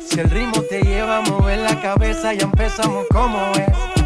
Si el ritmo te lleva a mover la cabeza, ya empezamos como es.